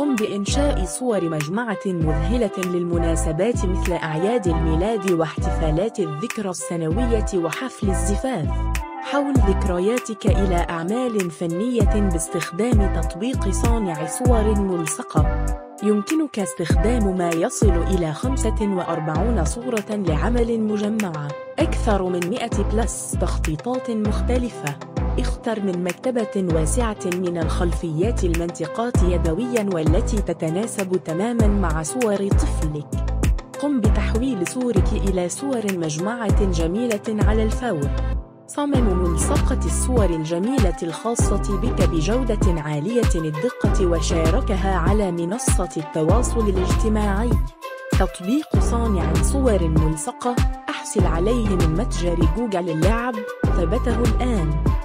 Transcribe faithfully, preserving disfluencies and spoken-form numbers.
قم بإنشاء صور مجمعة مذهلة للمناسبات مثل أعياد الميلاد واحتفالات الذكرى السنوية وحفل الزفاف. حول ذكرياتك إلى أعمال فنية باستخدام تطبيق صانع صور ملصقة. يمكنك استخدام ما يصل إلى خمسة وأربعين صورة لعمل مجمعة، أكثر من مئة بلس تخطيطات مختلفة. اختر من مكتبة واسعة من الخلفيات المنتقاة يدوياً والتي تتناسب تماماً مع صور طفلك. قم بتحويل صورك إلى صور مجمعة جميلة على الفور. صمم ملصقة الصور الجميلة الخاصة بك بجودة عالية الدقة وشاركها على منصة التواصل الاجتماعي. تطبيق صانع صور ملصقة، احصل عليه من متجر جوجل اللعب، ثبته الآن.